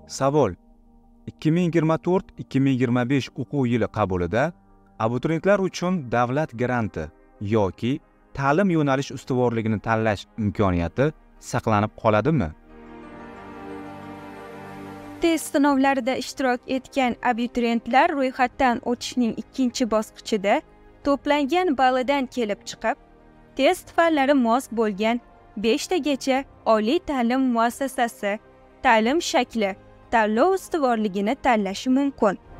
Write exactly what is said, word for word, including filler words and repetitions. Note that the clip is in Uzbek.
Savol: ikki ming yigirma to'rt ikki ming yigirma besh o'quv yili qabulida abituriyentlar uchun davlat granti yoki ta'lim yo'nalish ustuvorligini tanlash imkoniyati saqlanib qoladimi? Test sinovlarida ishtirok etgan abituriyentlar ro'yxatdan o'tishning ikkinchi bosqichida to'plangan ballidan kelib chiqib, test fallari mos bo'lgan beshtagacha oliy ta'lim muassasasi ta'lim shakli tanlov ustuvorligini tanlashi mumkin.